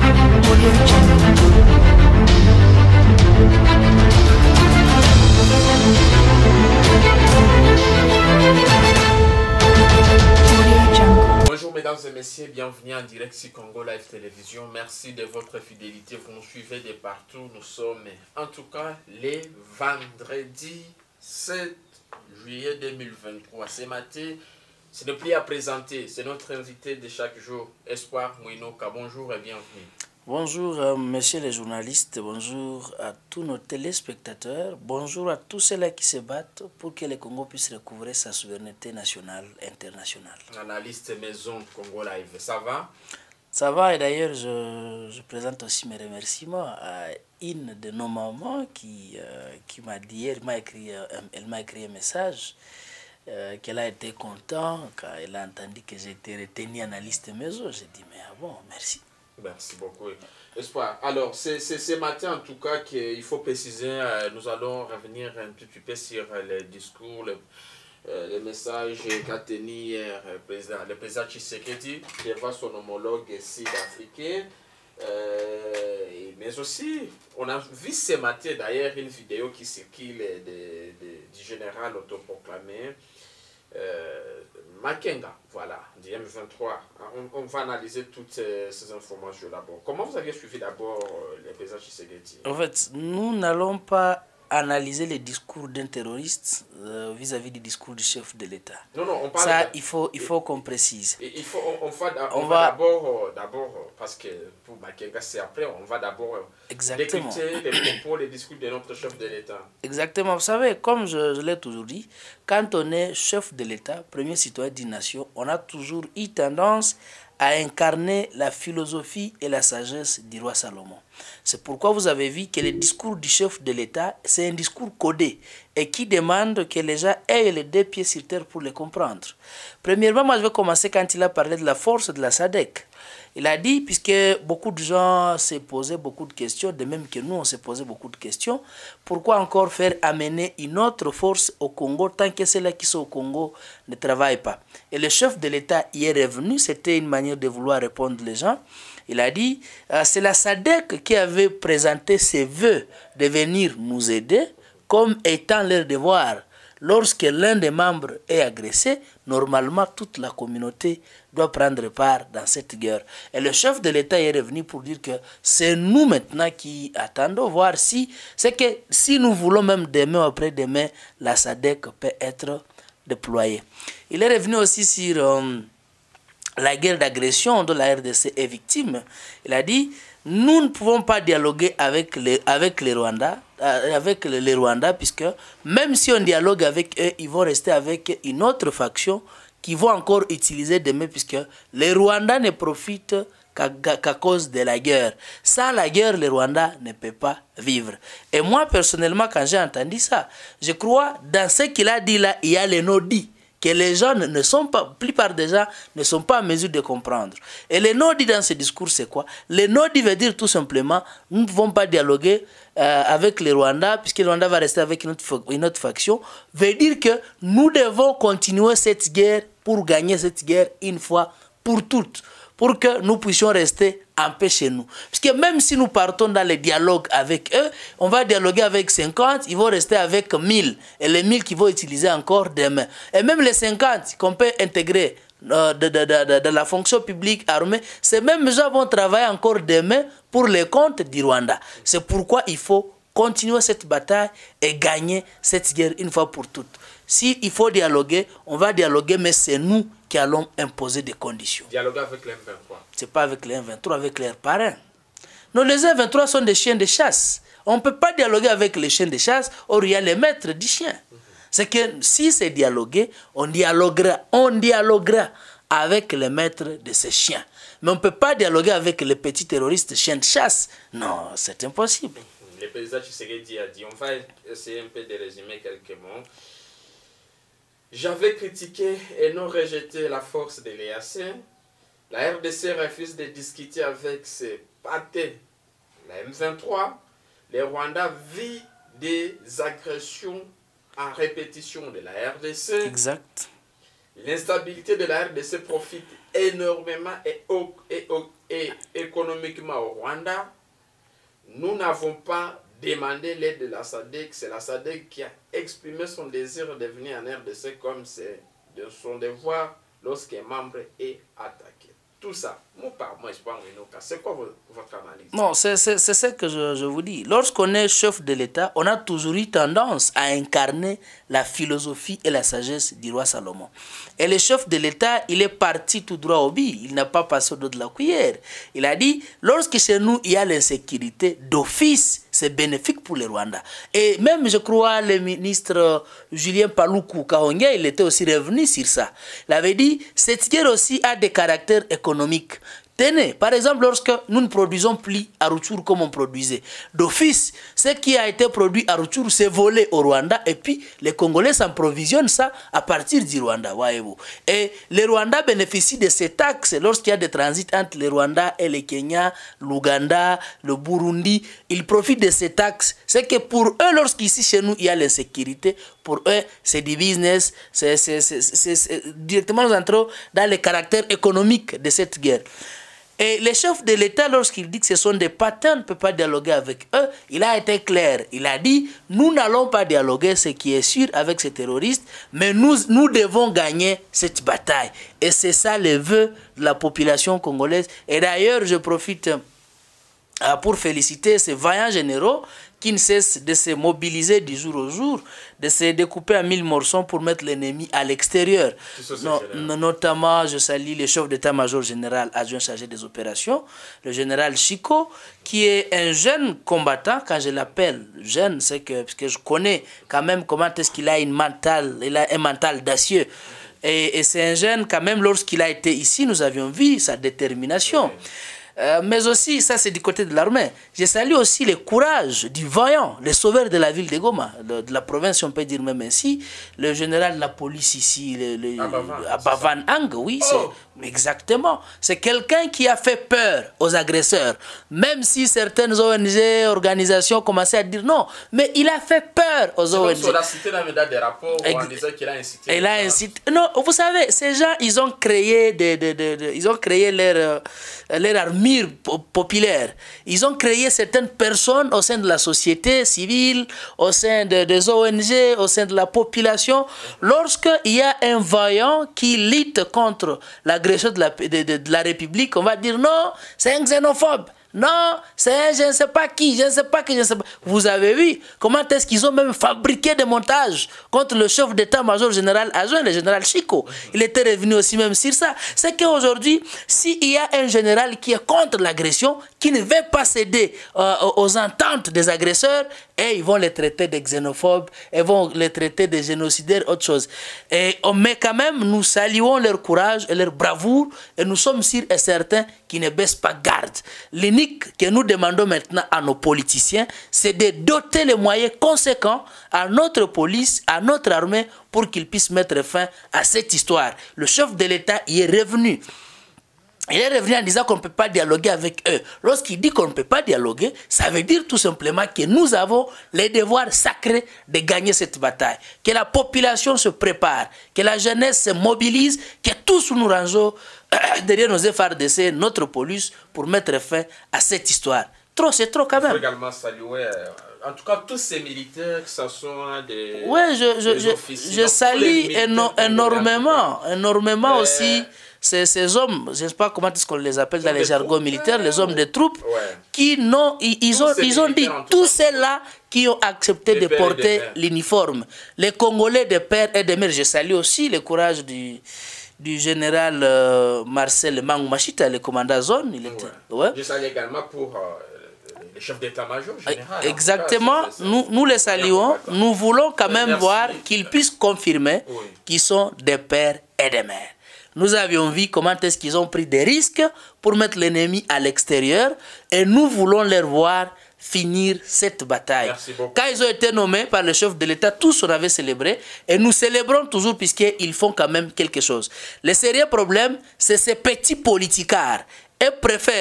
Bonjour mesdames et messieurs, bienvenue en direct sur Congo Live Télévision. Merci de votre fidélité, vous nous suivez de partout. Nous sommes en tout cas les vendredis 7 juillet 2023. Ce matin, ce n'est plus à présenter, c'est notre invité de chaque jour, Espoir Mouinoka. Bonjour et bienvenue. Bonjour messieurs les journalistes, bonjour à tous nos téléspectateurs, bonjour à tous ceux-là qui se battent pour que le Congo puisse recouvrer sa souveraineté nationale et internationale. Analyste maison Congo Live, ça va? Ça va, et d'ailleurs je présente aussi mes remerciements à une de nos mamans qui m'a dit, elle m'a écrit un message qu'elle a été contente quand elle a entendu que j'ai été retenu analyste maison. J'ai dit mais ah bon, merci. Merci beaucoup. Espoir. Alors, c'est ce matin en tout cas qu'il faut préciser, nous allons revenir un petit peu sur les discours, les messages qu'a tenu hier le président Tshisekedi devant son homologue sud-africain. Mais aussi, on a vu ce matin d'ailleurs une vidéo qui circule du général autoproclamé Makenga, voilà, du M23. On va analyser toutes ces informations d'abord. Comment vous avez suivi d'abord le président Tshisekedi? En fait, nous n'allons pas analyser les discours d'un terroriste vis-à-vis du discours du chef de l'État. Non, non, on parle ça, il faut qu'on précise. On va d'abord, parce que pour Makenga, c'est après, on va d'abord décrypter les propos, les discours de notre chef de l'État. Exactement. Vous savez, comme je l'ai toujours dit, quand on est chef de l'État, premier citoyen d'une nation, on a toujours eu tendance à incarner la philosophie et la sagesse du roi Salomon. C'est pourquoi vous avez vu que le discours du chef de l'État, c'est un discours codé et qui demande que les gens aient les deux pieds sur terre pour le comprendre. Premièrement, moi je vais commencer quand il a parlé de la force de la SADC. Il a dit, puisque beaucoup de gens s'est posé beaucoup de questions, de même que nous on s'est posé beaucoup de questions, pourquoi encore faire amener une autre force au Congo tant que ceux-là qui sont au Congo ne travaillent pas? Et le chef de l'État y est revenu, c'était une manière de vouloir répondre les gens. Il a dit, c'est la SADC qui avait présenté ses vœux de venir nous aider comme étant leur devoir. Lorsque l'un des membres est agressé, normalement toute la communauté doit prendre part dans cette guerre. Et le chef de l'État est revenu pour dire que c'est nous maintenant qui attendons voir si, c'est que si nous voulons même demain ou après-demain, la SADC peut être déployée. Il est revenu aussi sur la guerre d'agression dont la RDC est victime. Il a dit, nous ne pouvons pas dialoguer avec les Rwandais, puisque même si on dialogue avec eux, ils vont rester avec une autre faction qui vont encore utiliser demain, puisque les Rwandais ne profitent qu'à cause de la guerre. Sans la guerre, les Rwandais ne peuvent pas vivre. Et moi, personnellement, quand j'ai entendu ça, je crois, dans ce qu'il a dit là, il y a les non-dits que les gens ne sont pas, la plupart des gens ne sont pas en mesure de comprendre. Et les non-dits dans ce discours, c'est quoi? Les non-dits veut dire tout simplement, nous ne pouvons pas dialoguer avec les Rwandais, puisque le Rwanda va rester avec une autre faction, veut dire que nous devons continuer cette guerre pour gagner cette guerre une fois pour toutes, pour que nous puissions rester en paix chez nous. Parce que même si nous partons dans les dialogues avec eux, on va dialoguer avec 50, ils vont rester avec 1000. Et les 1000 qu'ils vont utiliser encore demain. Et même les 50 qu'on peut intégrer de la fonction publique armée, ces mêmes gens vont travailler encore demain pour les comptes du Rwanda. C'est pourquoi il faut continuer cette bataille et gagner cette guerre une fois pour toutes. S'il faut dialoguer, on va dialoguer, mais c'est nous qui allons imposer des conditions. Dialoguer avec les M23. Ce n'est pas avec les M23, avec leurs parrains. Non, les M23 sont des chiens de chasse. On ne peut pas dialoguer avec les chiens de chasse, or il y a les maîtres du chien. C'est que si c'est dialoguer, on dialoguera avec les maîtres de ces chiens. Mais on ne peut pas dialoguer avec les petits terroristes chiens de chasse. Non, c'est impossible. Le président Tshisekedi a dit, on va essayer un peu de résumer quelques mots. J'avais critiqué et non rejeté la force de l'EAC. La RDC refuse de discuter avec ses partenaires. La M23, les Rwandais vivent des agressions en répétition de la RDC. Exact. L'instabilité de la RDC profite énormément et économiquement au Rwanda. Nous n'avons pas demandé l'aide de la SADC. C'est la SADC qui a exprimé son désir de venir en RDC comme c'est de son devoir lorsqu'un membre est attaqué. Tout ça, c'est quoi votre analyse? Non, c'est ce que je vous dis. Lorsqu'on est chef de l'État, on a toujours eu tendance à incarner la philosophie et la sagesse du roi Salomon. Et le chef de l'État, il est parti tout droit au but. Il n'a pas passé au dos de la cuillère. Il a dit, lorsque chez nous, il y a l'insécurité, d'office, c'est bénéfique pour les Rwandais. Et même, je crois, le ministre Julien Paluku Kahonge, il était aussi revenu sur ça. Il avait dit, cette guerre aussi a des caractères économiques. Tenez, par exemple, lorsque nous ne produisons plus à Rutshuru comme on produisait, d'office, ce qui a été produit à Rutshuru, c'est volé au Rwanda, et puis les Congolais s'approvisionnent ça à partir du Rwanda, voyez-vous. Et les Rwandais bénéficient de ces taxes lorsqu'il y a des transits entre le Rwanda et le Kenya, l'Ouganda, le Burundi. Ils profitent de ces taxes. C'est que pour eux, lorsqu'ici chez nous, il y a l'insécurité, pour eux, c'est du business, c'est directement nous entrons dans le caractère économique de cette guerre. Et le chef de l'État, lorsqu'il dit que ce sont des patins, on ne peut pas dialoguer avec eux, il a été clair. Il a dit, nous n'allons pas dialoguer, ce qui est sûr, avec ces terroristes, mais nous devons gagner cette bataille. Et c'est ça le vœu de la population congolaise. Et d'ailleurs, je profite pour féliciter ces vaillants généraux qui ne cessent de se mobiliser du jour au jour, de se découper en 1000 morceaux pour mettre l'ennemi à l'extérieur. Notamment, je salue le chef d'état-major général adjoint chargé des opérations, le général Chico, qui est un jeune combattant. Quand je l'appelle jeune, c'est que, parce que je connais quand même comment est-ce qu'il a un mental d'acier. Et c'est un jeune, quand même, lorsqu'il a été ici, nous avions vu sa détermination. Mais aussi, ça c'est du côté de l'armée. Je salue aussi le courage du vaillant, le sauveur de la ville de Goma, de la province, si on peut dire même ainsi, le général de la police ici, Abavan Ang, oui, exactement. C'est quelqu'un qui a fait peur aux agresseurs, même si certaines ONG, organisations commençaient à dire non, mais il a fait peur aux ONG. On a cité la médaille des rapports en disant qu'il a incité. Il a incité. Non, vous savez, ces gens, ils ont créé leur armure populaire. Ils ont créé certaines personnes au sein de la société civile, au sein des ONG, au sein de la population. Lorsqu'il y a un vaillant qui lutte contre l'agression de la République, on va dire non, c'est un xénophobe. Non, c'est je ne sais pas qui, je ne sais pas qui, je ne sais pas. Vous avez vu comment est-ce qu'ils ont même fabriqué des montages contre le chef d'état-major général adjoint, le général Chico. Il était revenu aussi même sur ça. C'est qu'aujourd'hui, s'il y a un général qui est contre l'agression, qui ne veut pas céder aux ententes des agresseurs, et ils vont les traiter de xénophobes, ils vont les traiter de génocidaires, autre chose. Mais quand même, nous saluons leur courage et leur bravoure, et nous sommes sûrs et certains qu'ils ne baissent pas garde. L'unique que nous demandons maintenant à nos politiciens, c'est de doter les moyens conséquents à notre police, à notre armée, pour qu'ils puissent mettre fin à cette histoire. Le chef de l'État y est revenu. Il est revenu en disant qu'on ne peut pas dialoguer avec eux. Lorsqu'il dit qu'on ne peut pas dialoguer, ça veut dire tout simplement que nous avons les devoirs sacrés de gagner cette bataille. Que la population se prépare, que la jeunesse se mobilise, que tous nous rangeons derrière nos FARDC, notre police, pour mettre fin à cette histoire. Trop, c'est trop quand même. Il faut également saluer, en tout cas, tous ces militaires, que ce soit des, je salue énormément aussi ces hommes, je ne sais pas comment est-ce qu'on les appelle dans les jargons militaires, les hommes de troupes, qui ils ont dit, tous ceux-là qui ont accepté de porter l'uniforme. Les Congolais de père et de mère, je salue aussi le courage du général Marcel Mangou Machita, le commandant zone. Je salue également pour le chef d'état-major général. Exactement, nous les saluons. Nous voulons quand même voir qu'ils puissent confirmer qu'ils sont des pères et des mères. Nous avions vu comment est-ce qu'ils ont pris des risques pour mettre l'ennemi à l'extérieur, et nous voulons les voir finir cette bataille. Quand ils ont été nommés par le chef de l'État, tous on avait célébré, et nous célébrons toujours puisqu'ils font quand même quelque chose. Le sérieux problème, c'est ces petits politicards. Ils préfèrent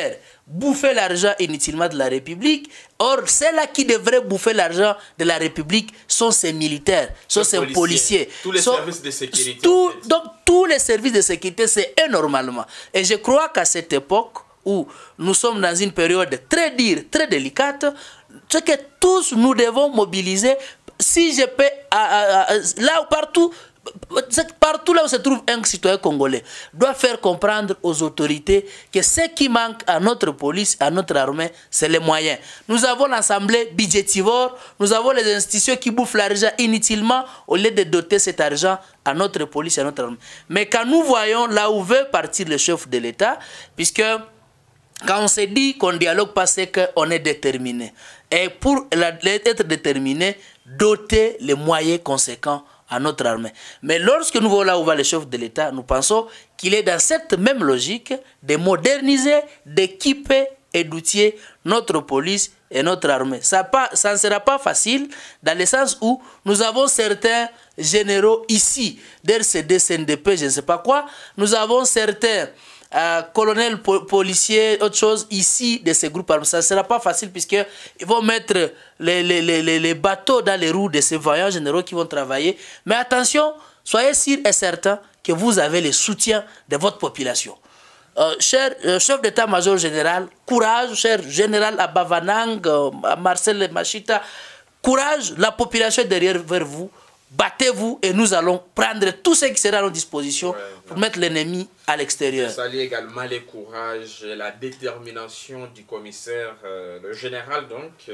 bouffer l'argent inutilement de la République. Or, ceux-là qui devraient bouffer l'argent de la République sont ces militaires, sont ces policiers. Tous les services de sécurité. Donc, tous les services de sécurité, c'est eux normalement. Et je crois qu'à cette époque où nous sommes dans une période très dure, très délicate, c'est que tous nous devons mobiliser. Si je peux, là où partout là où se trouve un citoyen congolais, doit faire comprendre aux autorités que ce qui manque à notre police, à notre armée, c'est les moyens. Nous avons l'Assemblée budgétivore, nous avons les institutions qui bouffent l'argent inutilement au lieu de doter cet argent à notre police, à notre armée. Mais quand nous voyons là où veut partir le chef de l'État, puisque quand on se dit qu'on dialogue pas, c'est qu'on est déterminé. Et pour être déterminé, doter les moyens conséquents à notre armée. Mais lorsque nous voyons là où va le chef de l'État, nous pensons qu'il est dans cette même logique de moderniser, d'équiper et d'outiller notre police et notre armée. Ça ne sera pas facile dans le sens où nous avons certains généraux ici, d'RCD, CNDP, je ne sais pas quoi. Nous avons certains colonels, policiers, autre chose ici de ces groupes armés. Ça ne sera pas facile puisqu'ils vont mettre les bateaux dans les roues de ces vaillants généraux qui vont travailler. Mais attention, soyez sûrs et certains que vous avez le soutien de votre population. Cher chef d'état-major général, courage, cher général Abavanang, Marcel Machita, courage, la population est derrière vers vous. Battez-vous et nous allons prendre tout ce qui sera à nos dispositions pour mettre l'ennemi à l'extérieur. Je salue également le courage et la détermination du commissaire, le général donc,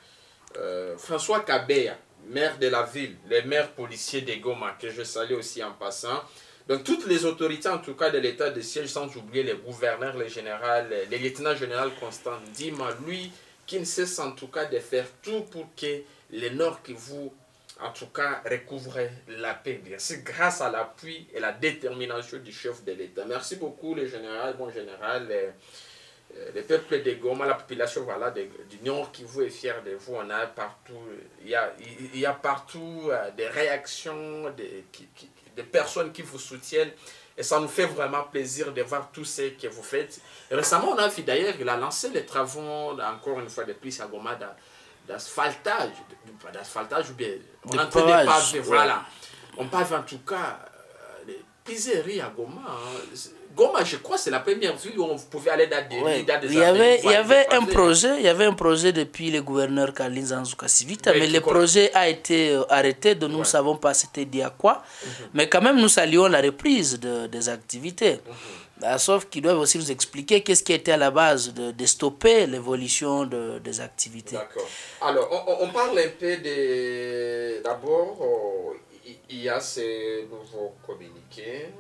François Kabeya, maire de la ville, le maire policier de Goma, que je salue aussi en passant. Donc toutes les autorités en tout cas de l'état de siège, sans oublier les gouverneurs, les généraux, les lieutenants généraux Constant Dima, lui qui ne cesse en tout cas de faire tout pour que le Nord Kivu en tout cas recouvre la paix. C'est grâce à l'appui et la détermination du chef de l'État. Merci beaucoup le général, bon général. Le peuple de Goma, la population voilà, du Nord Kivu est fière de vous. On a partout, il y a partout des réactions, des personnes qui vous soutiennent. Et ça nous fait vraiment plaisir de voir tout ce que vous faites. Et récemment, on a vu d'ailleurs, il a lancé les travaux, encore une fois de plus, à Goma, d'asphaltage, ou bien on entend des paves, voilà. On parle en tout cas des pizzeries à Goma. Hein. Goma, je crois, c'est la première ville où on pouvait aller dans des il y avait un projet depuis le gouverneur Kalin Zanzuka Sivita, mais le projet a été arrêté, donc nous ne savons pas c'était dit à quoi. Mais quand même, nous saluons la reprise des activités. Sauf qu'ils doivent aussi nous expliquer qu'est-ce qui était à la base de stopper l'évolution des activités. D'accord. Alors, on parle un peu de... D'abord, il y a ces nouveaux communiqués.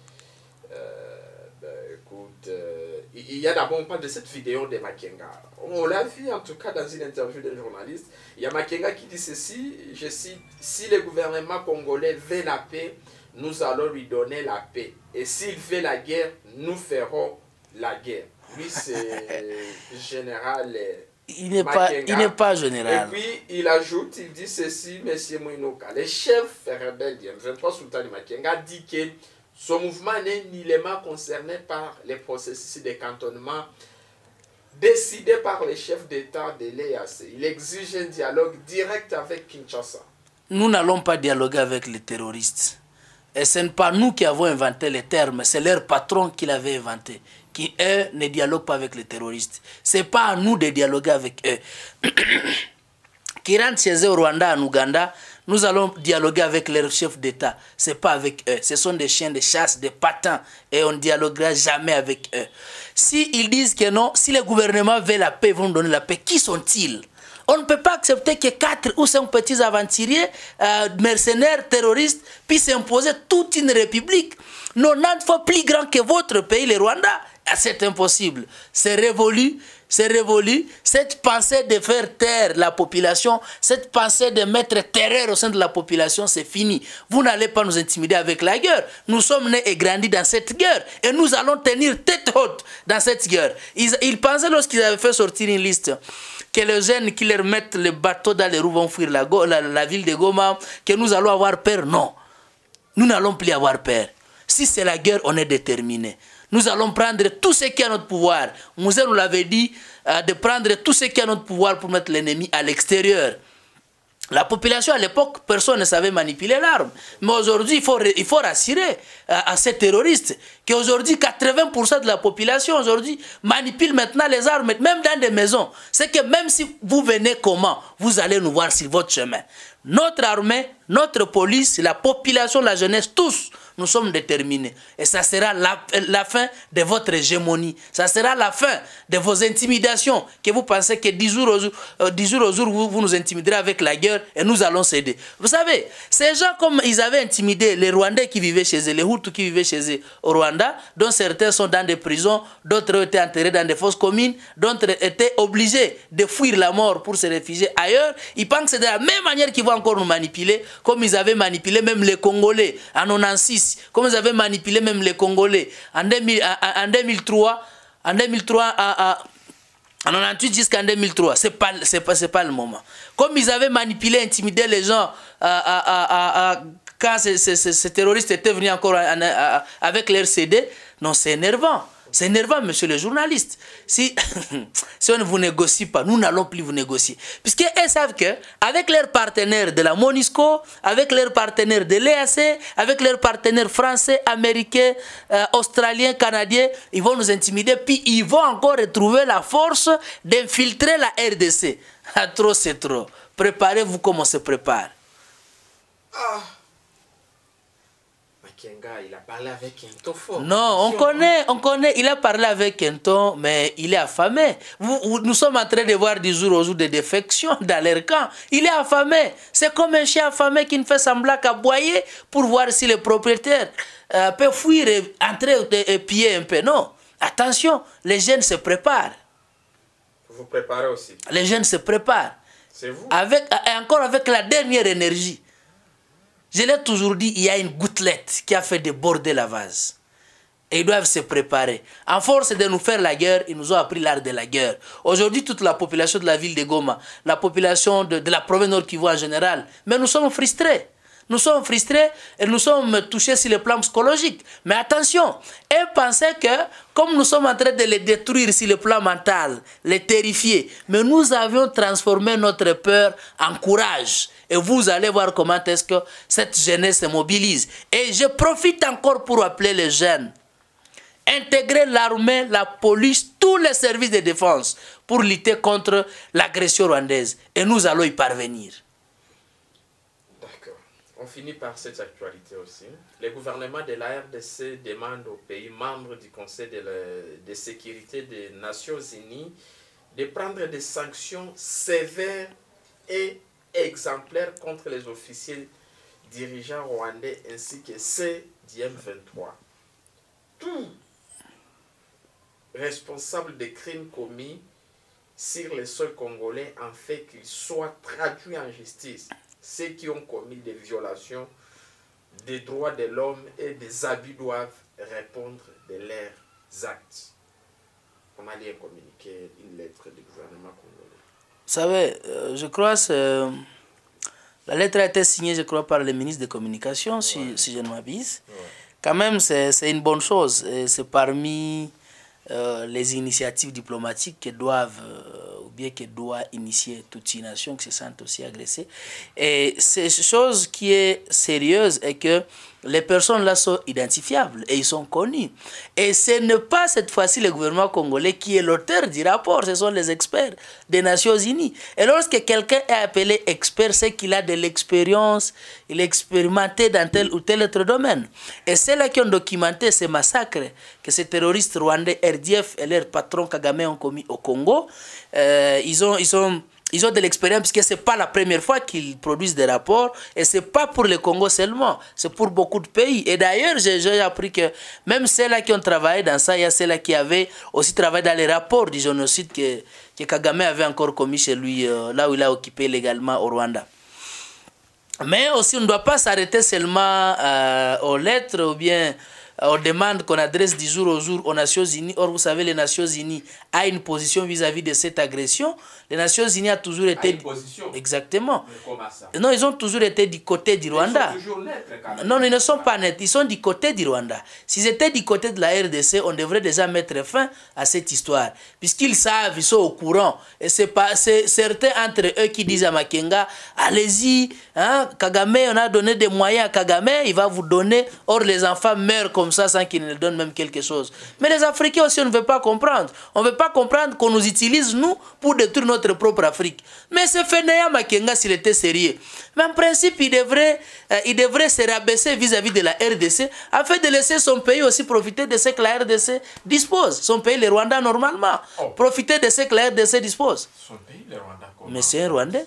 Écoute, il y a d'abord, on parle de cette vidéo de Makenga. On l'a vu en tout cas dans une interview d'un journaliste. Il y a Makenga qui dit ceci, je cite, « Si le gouvernement congolais veut la paix, nous allons lui donner la paix. Et s'il fait la guerre, nous ferons la guerre. » Lui, c'est général. Il n'est pas général. Et puis, il ajoute, il dit ceci, M. Mouinoka. Le chef rebelle, 23 Sultan Makenga, dit que son mouvement n'est nullement concerné par les processus de cantonnement décidés par les chefs d'État de l'EAC. Il exige un dialogue direct avec Kinshasa. Nous n'allons pas dialoguer avec les terroristes. Et ce n'est pas nous qui avons inventé les termes, c'est leur patron qui l'avait inventé, qui, eux, ne dialoguent pas avec les terroristes. Ce n'est pas à nous de dialoguer avec eux. Qui rentrent chez eux au Rwanda, en Ouganda, nous allons dialoguer avec leurs chefs d'État. Ce n'est pas avec eux. Ce sont des chiens de chasse, des patins, et on ne dialoguera jamais avec eux. S'ils disent que non, si le gouvernement veut la paix, ils vont nous donner la paix, qui sont-ils? On ne peut pas accepter que 4 ou 5 petits aventuriers, mercenaires, terroristes, puissent imposer toute une république 90 fois plus grand que votre pays, le Rwanda. C'est impossible. C'est révolu. C'est révolu. Cette pensée de faire taire la population, cette pensée de mettre terreur au sein de la population, c'est fini. Vous n'allez pas nous intimider avec la guerre. Nous sommes nés et grandis dans cette guerre. Et nous allons tenir tête haute dans cette guerre. Ils pensaient lorsqu'ils avaient fait sortir une liste que les jeunes qui leur mettent le bateau dans les roues vont fuir la ville de Goma, que nous allons avoir peur. Non. Nous n'allons plus avoir peur. Si c'est la guerre, on est déterminé. Nous allons prendre tout ce qui est à notre pouvoir. Mouzé nous l'avait dit, de prendre tout ce qui est à notre pouvoir pour mettre l'ennemi à l'extérieur. La population à l'époque, personne ne savait manipuler l'arme. Mais aujourd'hui, il faut rassurer à ces terroristes qu'aujourd'hui, 80% de la population aujourd'hui manipule maintenant les armes, même dans des maisons. C'est que même si vous venez comment, vous allez nous voir sur votre chemin. Notre armée, notre police, la population, la jeunesse, tous, nous sommes déterminés. Et ça sera la fin de votre hégémonie. Ça sera la fin de vos intimidations. Que vous pensez que 10 jours au jour, vous nous intimiderez avec la guerre et nous allons céder. Vous savez, ces gens, comme ils avaient intimidé les Rwandais qui vivaient chez eux, les Hutus qui vivaient chez eux au Rwanda, dont certains sont dans des prisons, d'autres étaient enterrés dans des fosses communes, d'autres étaient obligés de fuir la mort pour se réfugier ailleurs. Ils pensent que c'est de la même manière qu'ils vont encore nous manipuler, comme ils avaient manipulé même les Congolais en 96. Comme ils avaient manipulé même les Congolais en 2003, en 98 jusqu'en 2003, c'est pas le moment. Comme ils avaient manipulé, intimidé les gens quand ces terroristes étaient venus encore avec leur CD, non, c'est énervant. C'est énervant, monsieur le journaliste. Si on ne vous négocie pas, nous n'allons plus vous négocier. Puisqu'ils savent qu'avec leurs partenaires de la MONUSCO, avec leurs partenaires de l'EAC, avec leurs partenaires français, américains, australiens, canadiens, ils vont nous intimider, puis ils vont encore retrouver la force d'infiltrer la RDC. Ah, trop, c'est trop. Préparez-vous comme on se prépare. Ah. Il a parlé avec un ton fort. Non, on connaît, il a parlé avec un ton, mais il est affamé. Nous sommes en train de voir du jour au jour des défections dans leur camp. Il est affamé. C'est comme un chien affamé qui ne fait semblant qu'aboyer pour voir si le propriétaire peut fuir et entrer et piller un peu. Non, attention, les jeunes se préparent. Vous préparez aussi. Les jeunes se préparent. C'est vous. Encore avec la dernière énergie. Je l'ai toujours dit, il y a une gouttelette qui a fait déborder la vase. Et ils doivent se préparer. En force de nous faire la guerre, ils nous ont appris l'art de la guerre. Aujourd'hui, toute la population de la ville de Goma, la population de la province Nord Kivu en général, mais nous sommes frustrés. Nous sommes frustrés et nous sommes touchés sur le plan psychologique. Mais attention, et pensez que comme nous sommes en train de les détruire sur le plan mental, les terrifier, mais nous avions transformé notre peur en courage. Et vous allez voir comment est-ce que cette jeunesse se mobilise. Et je profite encore pour appeler les jeunes. Intégrer l'armée, la police, tous les services de défense pour lutter contre l'agression rwandaise. Et nous allons y parvenir. On finit par cette actualité aussi. Le gouvernement de la RDC demande aux pays membres du Conseil de sécurité des Nations Unies de prendre des sanctions sévères et exemplaires contre les officiers dirigeants rwandais ainsi que ceux du M23. Tout responsable des crimes commis sur les sols congolais en fait qu'ils soient traduits en justice. Ceux qui ont commis des violations des droits de l'homme et des abus doivent répondre de leurs actes. On a lié communiqué une lettre du gouvernement congolais. Vous savez, je crois que la lettre a été signée, je crois, par le ministre des Communications, si je ne m'abuse. Quand même, c'est une bonne chose. C'est parmi les initiatives diplomatiques que doivent bien que doit initier toute une nation qui se sente aussi agressée. Et c'est chose qui est sérieuse et que les personnes là sont identifiables et ils sont connus. Et ce n'est pas cette fois-ci le gouvernement congolais qui est l'auteur du rapport, ce sont les experts des Nations Unies. Et lorsque quelqu'un est appelé expert, c'est qu'il a de l'expérience, il est expérimenté dans tel ou tel autre domaine. Et c'est là qui ont documenté ces massacres que ces terroristes rwandais, RDF et leur patron Kagame ont commis au Congo. Ils ont de l'expérience puisque ce n'est pas la première fois qu'ils produisent des rapports et ce n'est pas pour le Congo seulement, c'est pour beaucoup de pays. Et d'ailleurs, j'ai appris que même ceux-là qui ont travaillé dans ça, il y a ceux-là qui avaient aussi travaillé dans les rapports du génocide que Kagame avait encore commis chez lui, là où il a occupé légalement au Rwanda. Mais aussi, on ne doit pas s'arrêter seulement aux lettres ou bien on demande qu'on adresse du jour au jour aux Nations Unies. Or, vous savez, les Nations Unies a une position vis-à-vis de cette agression. Les Nations Unies a toujours été... Une position. Exactement. Mais comment ça? Non, ils ont toujours été du côté du Rwanda. Ils sont toujours neutres, quand même. Non, ils ne sont pas nets. Ils sont du côté du Rwanda. S'ils étaient du côté de la RDC, on devrait déjà mettre fin à cette histoire. Puisqu'ils savent, ils sont au courant. Et c'est certains entre eux qui disent à Makenga, allez-y, hein, Kagame, on a donné des moyens à Kagame, il va vous donner. Or, les enfants meurent comme ça sans qu'ils ne donnent même quelque chose. Mais les Africains aussi, on ne veut pas comprendre. On ne veut pas comprendre qu'on nous utilise, nous, pour détruire notre propre Afrique. Mais ce fainéant Makenga, s'il était sérieux, mais en principe, il devrait se rabaisser vis-à-vis de la RDC afin de laisser son pays aussi profiter de ce que la RDC dispose. Son pays, le Rwanda, normalement. Profiter de ce que la RDC dispose. Son pays, le Rwanda. Mais c'est un Rwandais.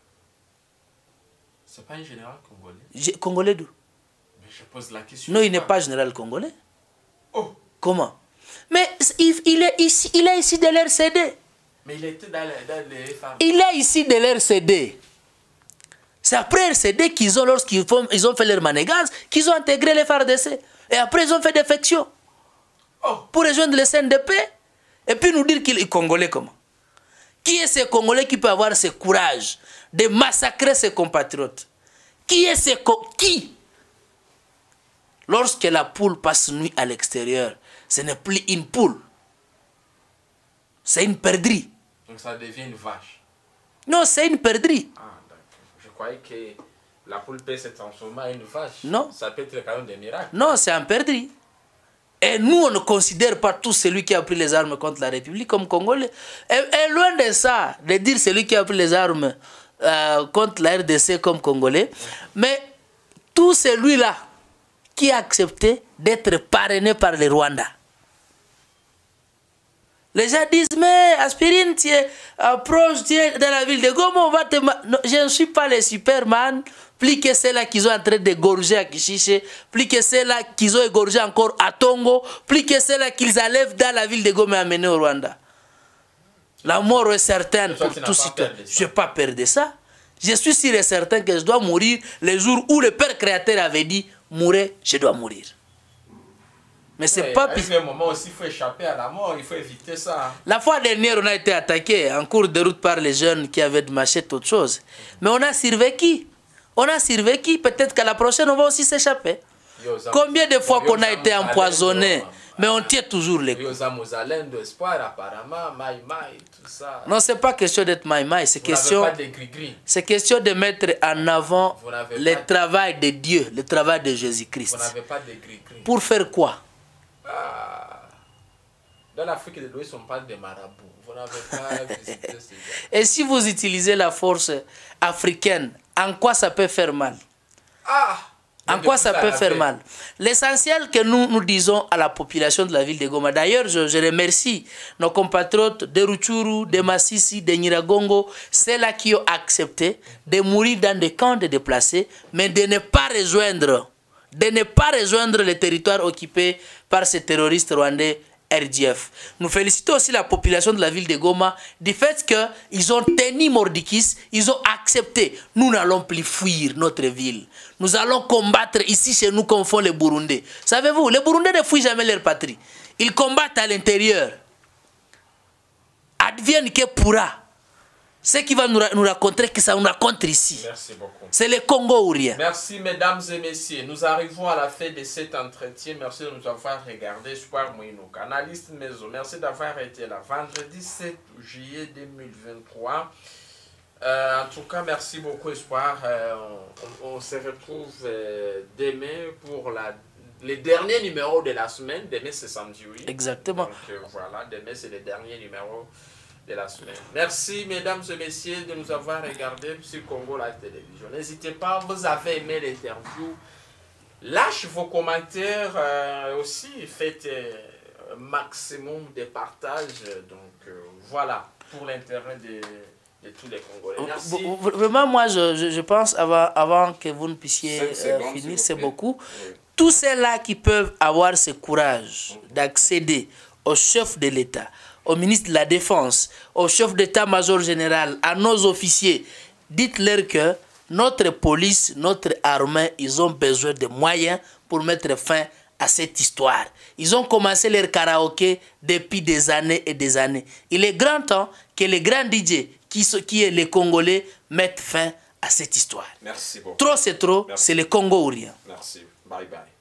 C'est pas un général congolais. Congolais d'où? Mais je pose la question. Non, il n'est pas général congolais. Oh. Comment? Mais il est ici de l'RCD. Mais il était dans les femmes. Il est ici de l'RCD. C'est après RCD qu'ils ont, lorsqu'ils ont fait leur manégance, qu'ils ont intégré les FARDC. Et après, ils ont fait défection. Pour rejoindre le CNDP. Et puis nous dire qu'il est congolais comment? Qui est ce Congolais qui peut avoir ce courage de massacrer ses compatriotes? Qui est ce qui? Lorsque la poule passe nuit à l'extérieur, ce n'est plus une poule. C'est une perdrix. Donc ça devient une vache. Non, c'est une perdrix. Ah, d'accord. Je croyais que la poule peut se transformer en une vache. Non. Ça peut être quand même des miracles. Non, c'est un perdrix. Et nous, on ne considère pas tout celui qui a pris les armes contre la République comme Congolais. Et loin de ça, de dire celui qui a pris les armes contre la RDC comme Congolais, mais tout celui-là qui a accepté d'être parrainé par le Rwanda. Les gens disent, mais Aspirine, tu es proche, tu es dans la ville de Goma, on va te... Non, je ne suis pas les Superman, plus que ceux-là qu'ils ont en train d'égorger à Kishiche, plus que ceux-là qu'ils ont égorgé encore à Tongo, plus que ceux-là qu'ils enlèvent dans la ville de Goma et amenés au Rwanda. La mort est certaine pour tous citoyens. Je n'ai pas peur de ça. Je suis sûr et certain que je dois mourir le jour où le Père Créateur avait dit, mourez, je dois mourir. Mais c'est pas... À un moment aussi, il faut échapper à la mort, il faut éviter ça. La fois dernière, on a été attaqué en cours de route par les jeunes qui avaient de machettes, autre chose. Mais on a survécu. On a survécu. Peut-être qu'à la prochaine, on va aussi s'échapper. Combien de fois qu'on a été empoisonné, mais on tient toujours les coups. Non, ce n'est pas question d'être maïmaï, c'est question de mettre en avant le travail de Dieu, le travail de Jésus-Christ. Vous n'avez pas de gris-gris. Pour faire quoi? Dans l'Afrique de l'Ouest, on parle de marabouts. Vous n'avez pas visité ces gens. Et si vous utilisez la force africaine, en quoi ça peut faire mal? En quoi ça peut faire mal? L'essentiel que nous disons à la population de la ville de Goma, d'ailleurs, je remercie nos compatriotes de Rutshuru, de Masisi, de Nyiragongo, ceux-là qui ont accepté de mourir dans des camps de déplacés, mais de ne pas rejoindre les territoires occupés par ces terroristes rwandais RDF. Nous félicitons aussi la population de la ville de Goma du fait qu'ils ont tenu Mordikis, ils ont accepté. Nous n'allons plus fuir notre ville. Nous allons combattre ici chez nous comme font les Burundais. Savez-vous, les Burundais ne fuient jamais leur patrie. Ils combattent à l'intérieur. Advienne que pourra. Ce qui va nous raconter, que ça nous raconte ici. Merci beaucoup. C'est le Congo ou rien. Merci mesdames et messieurs. Nous arrivons à la fin de cet entretien. Merci de nous avoir regardé. Espoir Mouino, analyste maison. Merci d'avoir été là. Vendredi 7 juillet 2023. En tout cas, merci beaucoup Espoir. On se retrouve demain pour les derniers numéros de la semaine. Demain c'est samedi, oui. Exactement. Donc voilà, demain c'est les derniers numéros de la semaine. Merci mesdames et messieurs de nous avoir regardé sur Congo Live Télévision. N'hésitez pas, vous avez aimé l'interview, lâchez vos commentaires, aussi faites un maximum de partages. Donc voilà, pour l'intérêt de tous les Congolais. Merci. Vraiment, moi je pense, avant que vous ne puissiez finir, c'est beaucoup. Oui. Tous ceux-là qui peuvent avoir ce courage d'accéder au chef de l'État, au ministre de la Défense, au chef d'état-major général, à nos officiers, dites-leur que notre police, notre armée, ils ont besoin de moyens pour mettre fin à cette histoire. Ils ont commencé leur karaoké depuis des années et des années. Il est grand temps que les grands DJ, qui est les Congolais, mettent fin à cette histoire. Merci beaucoup. Trop c'est trop, c'est le Congo ou rien. Merci. Bye bye.